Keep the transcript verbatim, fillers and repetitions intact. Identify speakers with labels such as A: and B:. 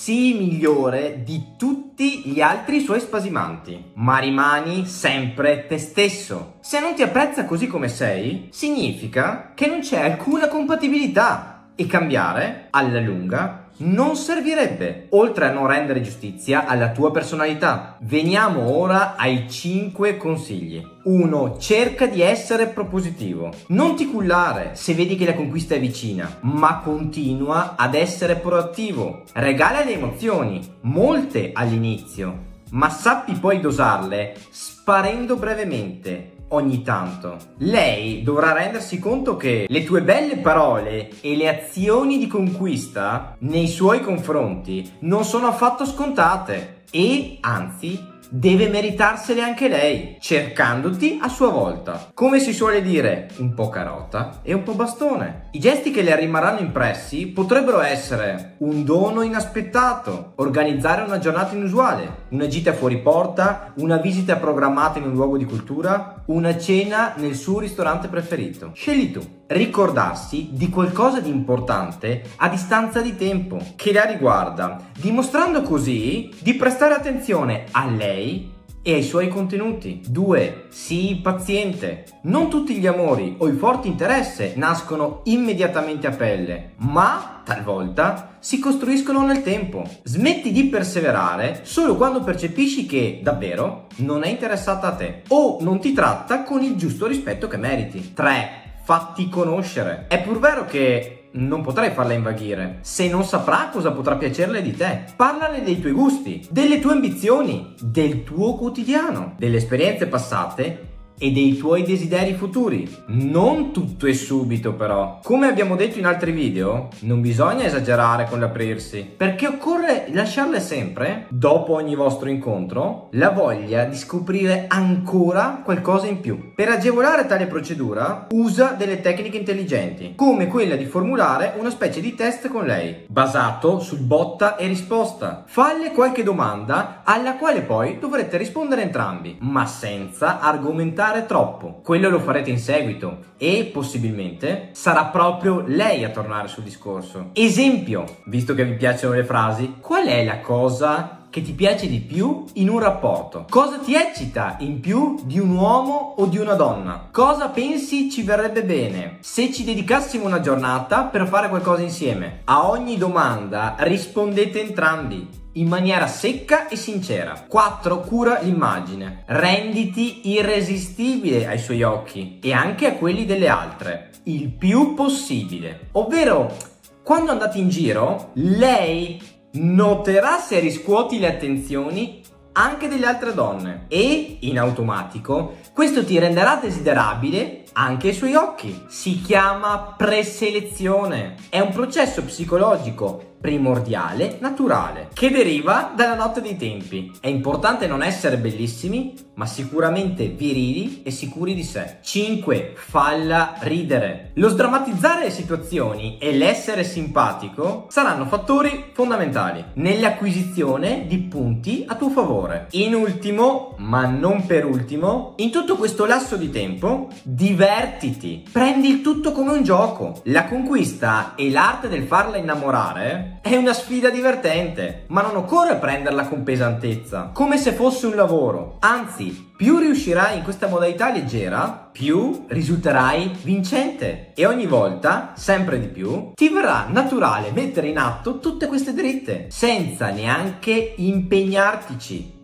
A: sii migliore di tutti gli altri suoi spasimanti, ma rimani sempre te stesso. Se non ti apprezza così come sei, significa che non c'è alcuna compatibilità e cambiare, alla lunga, non servirebbe, oltre a non rendere giustizia alla tua personalità. Veniamo ora ai cinque consigli. uno. Cerca di essere propositivo. Non ti cullare se vedi che la conquista è vicina, ma continua ad essere proattivo. Regala le emozioni, molte all'inizio, ma sappi poi dosarle sparendo brevemente. Ogni tanto. Lei dovrà rendersi conto che le tue belle parole e le azioni di conquista nei suoi confronti non sono affatto scontate e, anzi, deve meritarsele anche lei, cercandoti a sua volta. Come si suole dire, un po' carota e un po' bastone. I gesti che le rimarranno impressi potrebbero essere un dono inaspettato, organizzare una giornata inusuale, una gita fuori porta, una visita programmata in un luogo di cultura, una cena nel suo ristorante preferito. Scegli tu. Ricordarsi di qualcosa di importante a distanza di tempo che la riguarda, dimostrando così di prestare attenzione a lei e ai suoi contenuti. due. Sii paziente. Non tutti gli amori o i forti interessi nascono immediatamente a pelle, ma talvolta si costruiscono nel tempo. Smetti di perseverare solo quando percepisci che davvero non è interessata a te o non ti tratta con il giusto rispetto che meriti. tre. Fatti conoscere. È pur vero che non potrai farla invaghire se non saprà cosa potrà piacerle di te. Parlane dei tuoi gusti, delle tue ambizioni, del tuo quotidiano, delle esperienze passate e dei tuoi desideri futuri. Non tutto è subito però. Come abbiamo detto in altri video, non bisogna esagerare con l'aprirsi, perché occorre lasciarle sempre, dopo ogni vostro incontro, la voglia di scoprire ancora qualcosa in più. Per agevolare tale procedura, usa delle tecniche intelligenti, come quella di formulare una specie di test con lei, basato sul botta e risposta. Falle qualche domanda alla quale poi dovrete rispondere entrambi, ma senza argomentare troppo. Quello lo farete in seguito e possibilmente sarà proprio lei a tornare sul discorso. Esempio, visto che vi piacciono le frasi, qual è la cosa che ti piace di più in un rapporto? Cosa ti eccita in più di un uomo o di una donna? Cosa pensi ci verrebbe bene se ci dedicassimo una giornata per fare qualcosa insieme? A ogni domanda rispondete entrambi in maniera secca e sincera. quattro. Cura l'immagine. Renditi irresistibile ai suoi occhi e anche a quelli delle altre, il più possibile. Ovvero, quando andate in giro, lei noterà se riscuoti le attenzioni anche delle altre donne e, in automatico, questo ti renderà desiderabile anche ai suoi occhi. Si chiama preselezione. È un processo psicologico primordiale, naturale, che deriva dalla notte dei tempi. È importante non essere bellissimi, ma sicuramente virili e sicuri di sé. cinque. Falla ridere. Lo sdrammatizzare le situazioni e l'essere simpatico saranno fattori fondamentali nell'acquisizione di punti a tuo favore. In ultimo, ma non per ultimo, in tutto questo lasso di tempo, divertiti. Prendi il tutto come un gioco. La conquista e l'arte del farla innamorare è una sfida divertente, ma non occorre prenderla con pesantezza, come se fosse un lavoro. Anzi, più riuscirai in questa modalità leggera, più risulterai vincente. E ogni volta, sempre di più, ti verrà naturale mettere in atto tutte queste dritte, senza neanche impegnartici.